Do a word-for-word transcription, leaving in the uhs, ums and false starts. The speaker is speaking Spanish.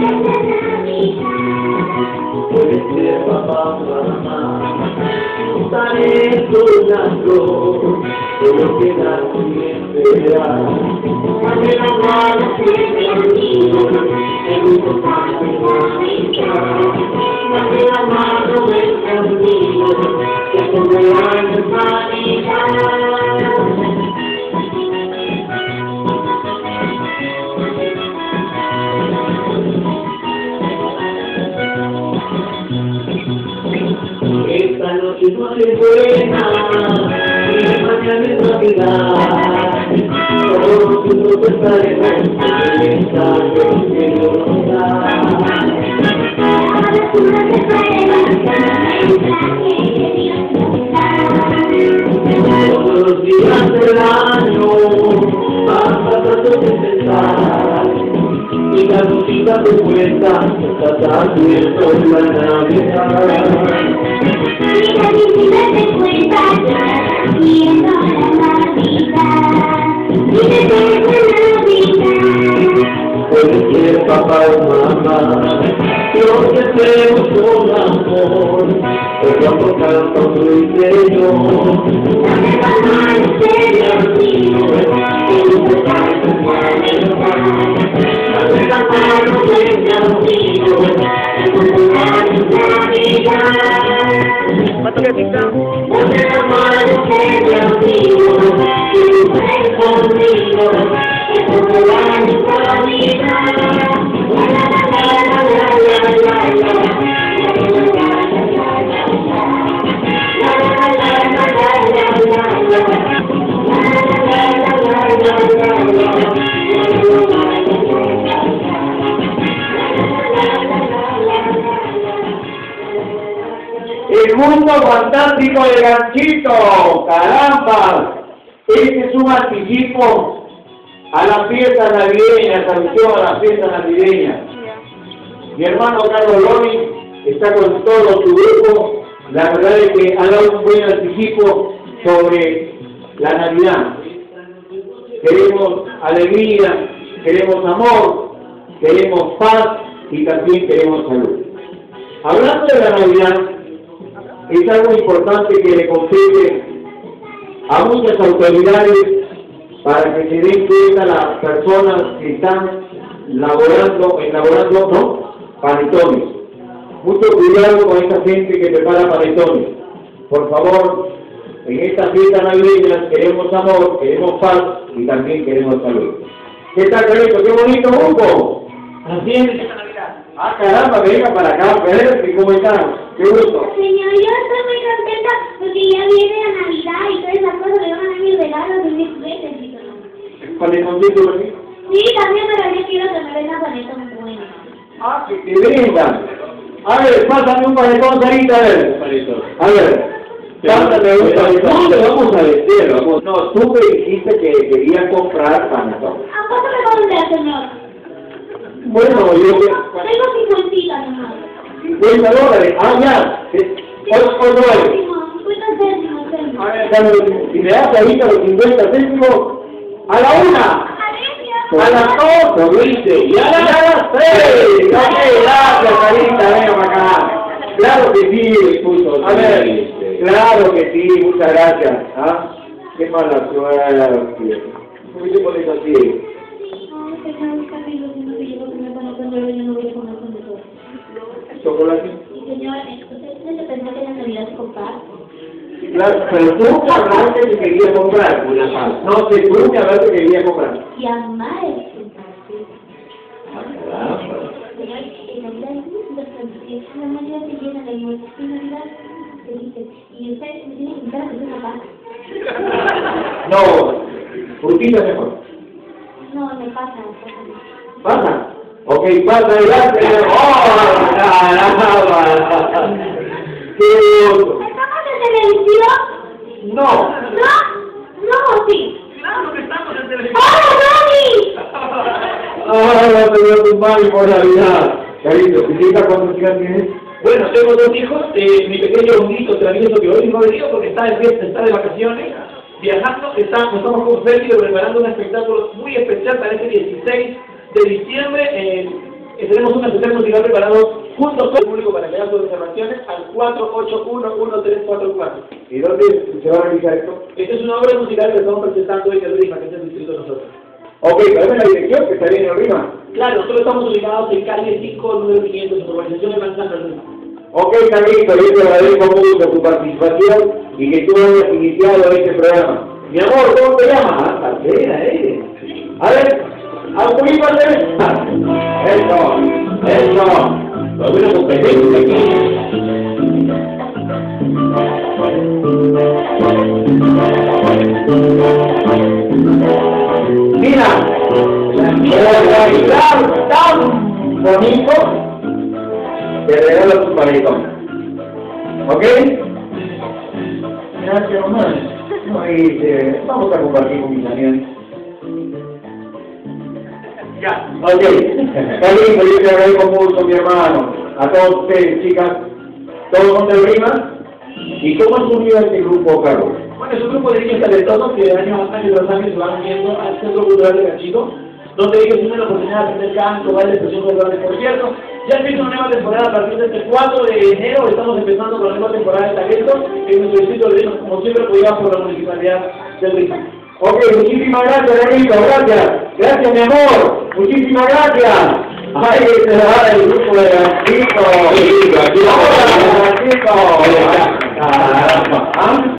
Puede ser papá o mamá, estaré soñando, solo queda sin esperar. Dame la mano que me olvido, el único paso es la mitad. Dame la mano, ven conmigo, que todo el año es Navidad. Esta noche no es buena, y mañana es Navidad. Todos juntos estaremos pensando que no nos da. Todos los días del año van pasando sin pensar, y la música te cuenta, está abierto la Navidad. Y la visita te cuenta, viendo la Navidad. Y desde la Navidad. Puede ser papá o mamá, lo que hacemos con amor, o cuando canta un ruiseñor. Dame la mano, te lo digo, que no te pases la verdad. Dame la mano, ven conmigo, que no te pases la Navidad. Dame la mano, te lo digo, que no ven conmigo, que todo el año es Navidad. La la la la la la la la la. El mundo fantástico de Ganchito, caramba, este es un anticipo a la fiesta navideña, alusión a la fiesta navideña. Mi hermano Carlos Loni está con todo su grupo, la verdad es que ha dado un buen anticipo sobre la Navidad. Queremos alegría, queremos amor, queremos paz y también queremos salud. Hablando de la Navidad, es algo importante que le compete a muchas autoridades para que se den cuenta las personas que están laborando, elaborando, ¿no?, panetones. Mucho cuidado con esta gente que prepara panetones. Por favor, en esta fiesta navideña queremos amor, queremos paz y también queremos salud. ¿Qué tal, Carito? ¡Qué bonito grupo! Así es. Ah, caramba, venga para acá, Pedro, ¿cómo están? ¡Qué gusto! Señor, yo estoy muy contenta porque ya viene la Navidad y todas esas cosas me van a dar mis regalos y mis juguetes y todo. ¿Panetoncito aquí? Sí, también, pero yo quiero que me vengan panetón bueno. Ah, que te vengan. A ver, pásame un panetón, Sarita, a ver. A ver. Pásame un panetón. No, te vamos a decir, vamos. No, tú me dijiste que querías comprar panetón. ¿A cuánto me compra, señor? Bueno, yo... Tengo cincuenta, señor. cincuenta dólares. Ah, ya. ¿Cuánto dólares? cincuenta céntimos, señor. A ver, si me das ahorita los cincuenta céntimos, a la una. A las dos, ¿viste? Y a las tres. Gracias, Sarita, venga para acá. Claro que sí, puto. A ver, claro que sí, muchas gracias. ¿Ah? Qué mala suerte. ¿Por qué te pones así? ¿Chocolate? Señor, ¿usted se pensó que la Navidad se comprar? Claro, pero tú hablaste que querías comprar una paz. No sé, tú que hablaste que querías comprar. Y amar es Ah, caramba. Señor, en Navidad es la Navidad se llena de muertos. En Navidad se dice, y usted me tiene que invitar a hacer una paz. No, frutita mejor. No, me pasa, pasa. ¿Pasa? Ok, pasa adelante. ¡Oh, caramba! ¡Qué gusto! ¿Estamos en televisión? No. ¿No? ¿No o sí? Claro que estamos en televisión. ¡Hola, Dani! Ah, no te veo tu mami por Navidad. Carito, ¿visita cuántos hijas tienes? Bueno, tengo dos hijos, eh, mi pequeño honguito travieso que hoy no ha venido porque está de fiesta, está de vacaciones, viajando, está, nos estamos con Félix preparando un espectáculo muy especial para este dieciséis de diciembre, eh, Eh, tenemos un especial musical preparado junto con el público para que haga sus observaciones al cuatro ocho uno, uno tres cuatro cuatro. ¿Y dónde se va a realizar esto? Esta es una obra musical que estamos presentando hoy en el RIMA, que es el distrito de nosotros. Ok, ¿sabes la dirección que está bien en Rima? Claro, nosotros estamos ubicados en calle cinco, número quinientos, en urbanización de Manzana del RIMA. Ok, Carlito, yo te agradezco mucho tu participación y que tú hayas iniciado este programa. Mi amor, ¿cómo te llamas? Ah, parcera, eh. A ver, a un poquito al revés. Eso, eso. Alguna competencia aquí. Mira, organizar tan bonito te regalo tu paletón. ¿Ok? Gracias, mamá. No, y, eh, vamos a compartir con mis amigos. Ya. Ok, Carlito, yo te agradezco mucho, mi hermano. A todos ustedes, chicas, todos son de Rima. ¿Y cómo has unido a este grupo, Carlos? Bueno, es un grupo de niños talentosos que de año a año tras año se van uniendo al Centro Cultural de Ganchito, donde ellos tienen la oportunidad de aprender canto, baile, expresión cultural. Por cierto, ya empieza una nueva temporada a partir de este cuatro de enero, estamos empezando con la nueva temporada de talento en nuestro distrito de Rima, como siempre apoyados por la Municipalidad del Rima. Ok, muchísimas gracias, Carlito, gracias. Gracias, mi amor. Muchísimas gracias. Ay, que se va el grupo de Ganchito. Hola, Ganchito. Caramba. ¿Ah?